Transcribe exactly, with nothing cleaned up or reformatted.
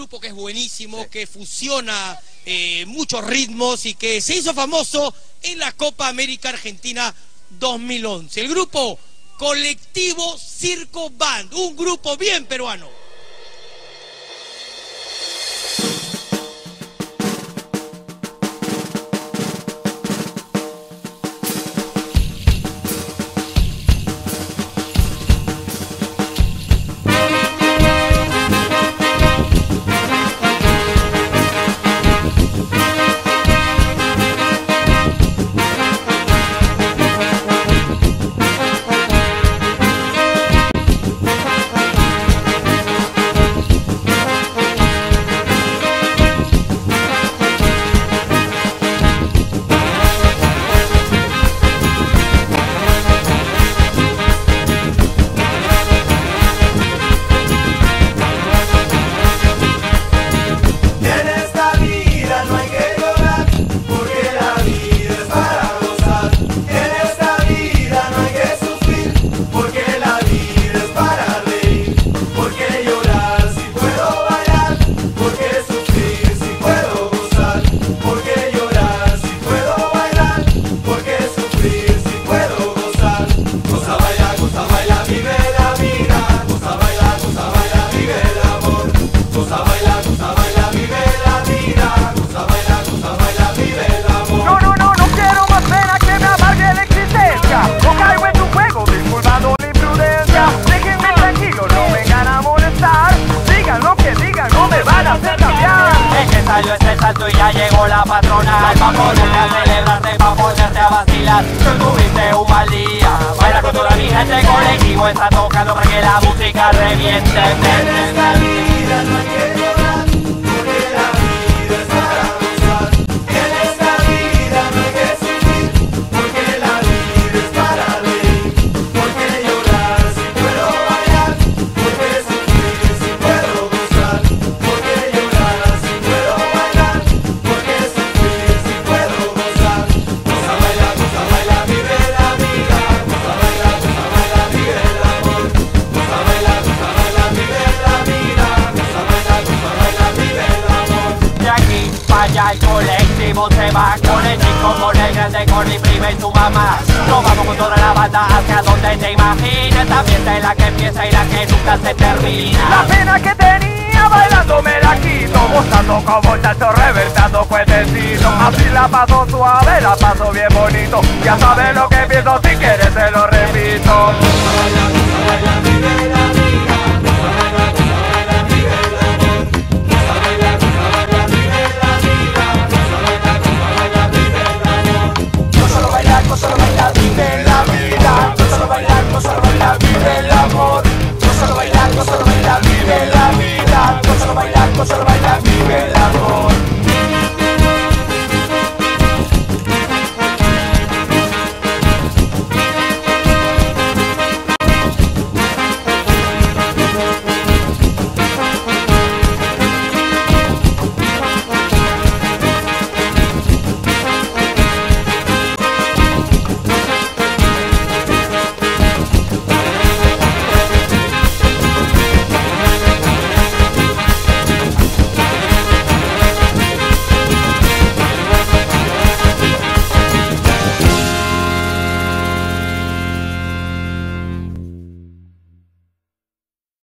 grupo que es buenísimo, sí, que fusiona eh, muchos ritmos y que se hizo famoso en la Copa América Argentina dos mil once. El grupo Colectivo Circo Band, un grupo bien peruano. Este salto y ya llegó la patronal pa' ponerte a celebrarte, pa' ponerte a vacilar. Tú tuviste un mal día, baila con toda mi gente, colectivo está tocando para que la música reviente. En esta vida no hay que llorar, porque la vida es para gozar. En esta vida no hay que sufrir, porque la vida es para reír. Porque llorar si puedo bailar, porque sufrir si puedo gozar. Porque llorar si puedo bailar, porque sufrir si puedo gozar. Goza, baila, goza, baila, vive la vida. Goza, baila, goza, baila, vive el amor. Goza, baila, goza, baila, vive la vida. Goza, baila, goza, baila, vive el amor. De aquí para allá el colectivo se va, con el chico, con el grande, con mi prima y tu mamá. Nos vamos con toda la banda hacia donde te imagines. La fiesta es la que empieza y la que nunca se termina. La pena que tenía bailando me la quito, gozando como chacho, reventando cuentecitos. Así la paso suave, la paso bien bonito. Ya sabes lo que pienso, si quieres te lo repito. Goza, baila, goza, baila, vive la vida.